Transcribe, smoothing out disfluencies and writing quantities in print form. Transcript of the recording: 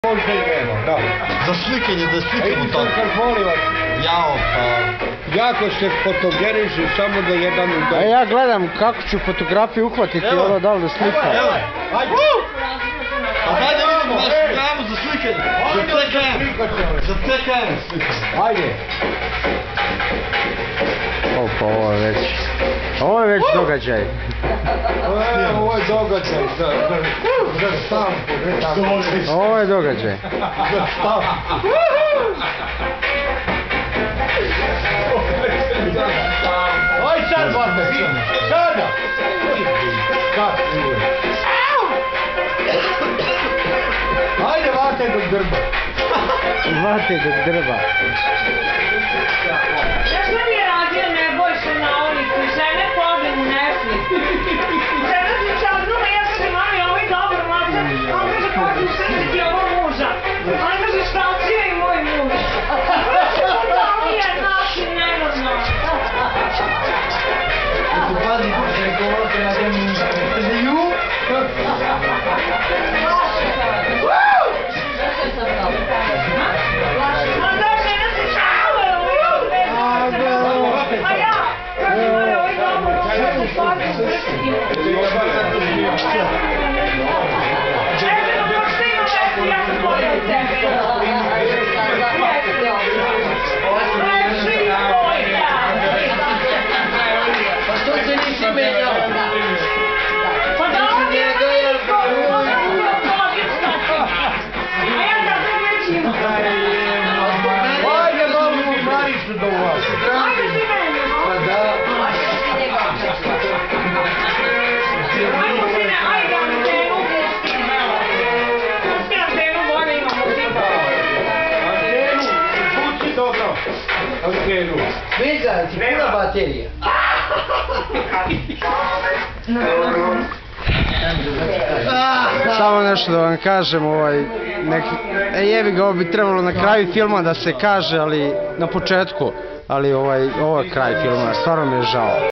Možda i nema, da. Za slikanje, da slikamo to. Molim vas. Jao, pa... Jako se fotogeniši, samo da jedan... A ja gledam kako ću fotografiju uhvatiti, ovo da li da slikam. Evo, ajde. Pa daj da vidimo naš programu za slikanje. Za CKM slikanje. Ajde. Opa, ovo je već događaj. Ovo je događaj za štampu. Ovo je događaj. Za štampu. Aj sad, Vate, sada! Ajde, Vate dok drba. Vate dok drba. Ja što bi radio Nebojša na onih koji žene pobjegu nešli? Žena si čao druga, ja sam im mami, ovo je dobro, mlače. On kaže, kako ću srediti ovo muža? On kaže, šta će i moj muž? Da mi je naši nenormalno. Ti pazi, da je govorite na temu intervju. Ma da, žena si čao, a ja, kaže, moj, ovo je dobro, ovo je pobjegu srediti. Ja sam bolje od tebe. Pa što se nisi menjao? Pa da on je veliko, on je logično. A ja da se nećim. Ajde, malo u Maricu da ulazi. Ajde ti mene. Pa da. Ajmo sine, ajde antenu. Pusti antenu, bolje imamo zima. Antenu, pusti dobro. Antenu. Sviđa, ti puna baterija. Samo nešto da vam kažem, jebi ga, ovo bi trebalo na kraju filma da se kaže, ali na početku, ali ovo je kraj filma, stvarno mi je žao.